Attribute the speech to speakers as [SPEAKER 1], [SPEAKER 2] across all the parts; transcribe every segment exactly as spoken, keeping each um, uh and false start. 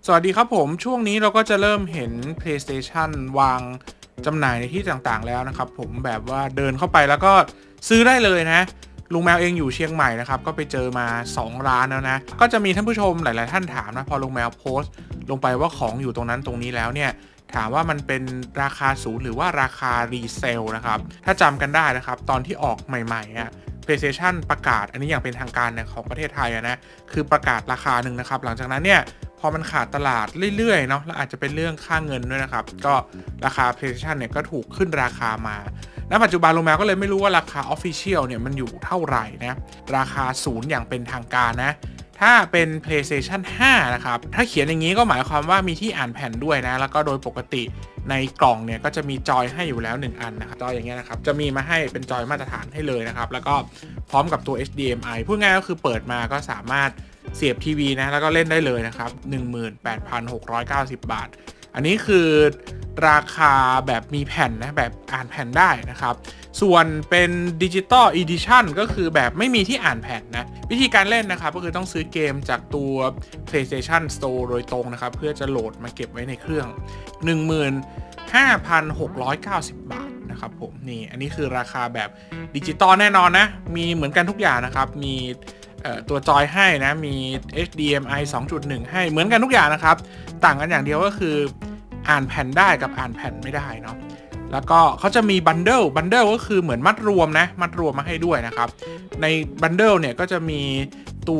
[SPEAKER 1] สวัสดีครับผมช่วงนี้เราก็จะเริ่มเห็น PlayStation วางจำหน่ายในที่ต่างๆแล้วนะครับผมแบบว่าเดินเข้าไปแล้วก็ซื้อได้เลยนะลุงแมวเองอยู่เชียงใหม่นะครับก็ไปเจอมาสองร้านแล้วนะก็จะมีท่านผู้ชมหลายๆท่านถามนะพอลุงแมวโพสต์ลงไปว่าของอยู่ตรงนั้นตรงนี้แล้วเนี่ยถามว่ามันเป็นราคาศูนย์หรือว่าราคารีเซลนะครับถ้าจำกันได้นะครับตอนที่ออกใหม่ๆอ่ะ PlayStation ประกาศอันนี้อย่างเป็นทางการเนี่ยของประเทศไทยนะคือประกาศราคาหนึ่งนะครับหลังจากนั้นเนี่ยพอมันขาดตลาดเรื่อยๆเนาะแล้วอาจจะเป็นเรื่องค่าเงินด้วยนะครับก็ราคา PlayStation เนี่ยก็ถูกขึ้นราคามาณปัจจุบันลุงแมวก็เลยไม่รู้ว่าราคา Official เนี่ยมันอยู่เท่าไหร่นะราคาศูนย์อย่างเป็นทางการนะถ้าเป็น PlayStation ห้านะครับถ้าเขียนอย่างนี้ก็หมายความว่ามีที่อ่านแผ่นด้วยนะแล้วก็โดยปกติในกล่องเนี่ยก็จะมีจอยให้อยู่แล้วหนึ่งอันนะครับจอยอย่างเงี้ยนะครับจะมีมาให้เป็นจอยมาตรฐานให้เลยนะครับแล้วก็พร้อมกับตัว เอช ดี เอ็ม ไอ พูดง่ายก็คือเปิดมาก็สามารถเสียบทีวีนะแล้วก็เล่นได้เลยนะครับ หนึ่งหมื่นแปดพันหกร้อยเก้าสิบ บาทอันนี้คือราคาแบบมีแผ่นนะแบบอ่านแผ่นได้นะครับส่วนเป็นดิจิตอลอีดิชั่นก็คือแบบไม่มีที่อ่านแผ่นนะวิธีการเล่นนะครับก็คือต้องซื้อเกมจากตัว PlayStation Store โดยตรงนะครับเพื่อจะโหลดมาเก็บไว้ในเครื่อง หนึ่งหมื่นห้าพันหกร้อยเก้าสิบ บาทนะครับผมนี่อันนี้คือราคาแบบดิจิตอลแน่นอนนะมีเหมือนกันทุกอย่างนะครับมีตัวจอยให้นะมี เอช ดี เอ็ม ไอ สองจุดหนึ่ง ให้เหมือนกันทุกอย่างนะครับต่างกันอย่างเดียวก็คืออ่านแผ่นได้กับอ่านแผ่นไม่ได้เนาะแล้วก็เขาจะมีบันเดิลบันเดิลก็คือเหมือนมัดรวมนะมัดรวมมาให้ด้วยนะครับในบันเดิลเนี่ยก็จะมีตัว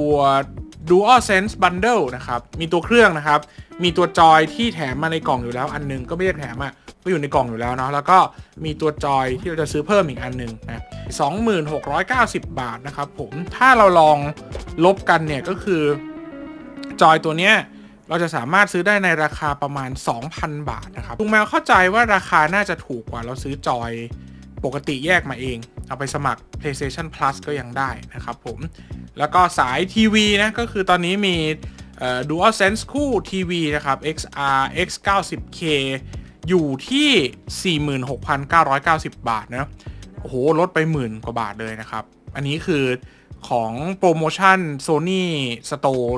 [SPEAKER 1] DualSense Bundle นะครับมีตัวเครื่องนะครับมีตัวจอยที่แถมมาในกล่องอยู่แล้วอันนึงก็ไม่ได้แถมอ่ะก็อยู่ในกล่องอยู่แล้วเนาะแล้วก็มีตัวจอยที่เราจะซื้อเพิ่มอีกอันนึงนะ สองหมื่นหกร้อยเก้าสิบ บาทนะครับผมถ้าเราลองลบกันเนี่ยก็คือจอยตัวเนี้ยเราจะสามารถซื้อได้ในราคาประมาณ สองพัน บาทนะครับลุงแมวเข้าใจว่าราคาน่าจะถูกกว่าเราซื้อจอยปกติแยกมาเองเอาไปสมัคร PlayStation Plus ก็ยังได้นะครับผมแล้วก็สายทีวีนะก็คือตอนนี้มีเอ่อ DualSense คู่ทีวีนะครับ เอ็กซ์ อาร์ เอ็กซ์ เก้าสิบ เค อยู่ที่ สี่หมื่นหกพันเก้าร้อยเก้าสิบ บาทนะโอ้โหลดไปหมื่นกว่าบาทเลยนะครับอันนี้คือของโปรโมชั่น Sony Store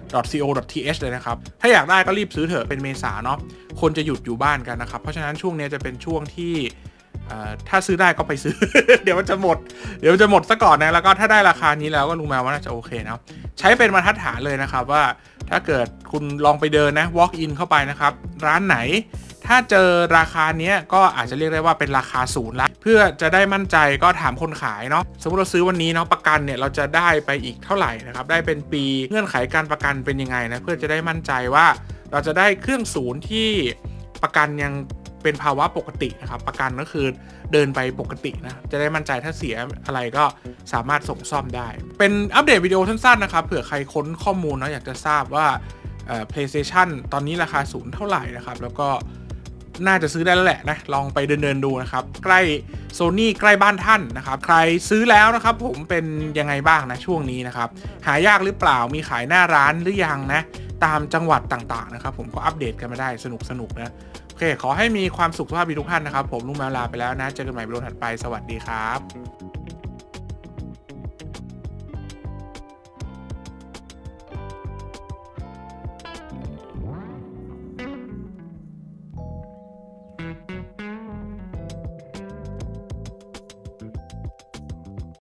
[SPEAKER 1] .co.th เลยนะครับถ้าอยากได้ก็รีบซื้อเถอะเป็นเมษาเนาะคนจะหยุดอยู่บ้านกันนะครับเพราะฉะนั้นช่วงนี้จะเป็นช่วงที่ถ้าซื้อได้ก็ไปซื้อ เดี๋ยวมันจะหมดเดี๋ยวมันจะหมดซะก่อนนะแล้วก็ถ้าได้ราคานี้แล้วก็ลุงแมวว่าน่าจะโอเคนะใช้เป็นบรรทัดฐานเลยนะครับว่าถ้าเกิดคุณลองไปเดินนะ walk in เข้าไปนะครับร้านไหนถ้าเจอราคาเนี้ยก็อาจจะเรียกได้ว่าเป็นราคาศูนย์ละเพื่อจะได้มั่นใจก็ถามคนขายเนาะสมมติเราซื้อวันนี้เนาะประกันเนี่ยเราจะได้ไปอีกเท่าไหร่นะครับได้เป็นปีเงื่อนไขการประกันเป็นยังไงนะเพื่อจะได้มั่นใจว่าเราจะได้เครื่องศูนย์ที่ประกันยังเป็นภาวะปกตินะครับประกันก็คือเดินไปปกตินะจะได้มั่นใจถ้าเสียอะไรก็สามารถส่งซ่อมได้เป็นอัปเดตวิดีโอสั้นๆนะครับเผื่อใครค้นข้อมูลเนาะอยากจะทราบว่าเอ่อ PlayStation ตอนนี้ราคาศูนย์เท่าไหร่นะครับแล้วก็น่าจะซื้อได้แล้วแหละนะลองไปเดินๆดูนะครับใกล้ Sony ใกล้บ้านท่านนะครับใครซื้อแล้วนะครับผมเป็นยังไงบ้างนะช่วงนี้นะครับหายากหรือเปล่ามีขายหน้าร้านหรือยังนะตามจังหวัดต่างๆนะครับผมก็อัปเดตกันมาได้สนุกๆนะโอเคขอให้มีความสุขสุขภาพดีทุกท่านนะครับผมลุงแมวลาไปแล้วนะเจอกันใหม่วิดีโอถัดไปสวัสดีครับ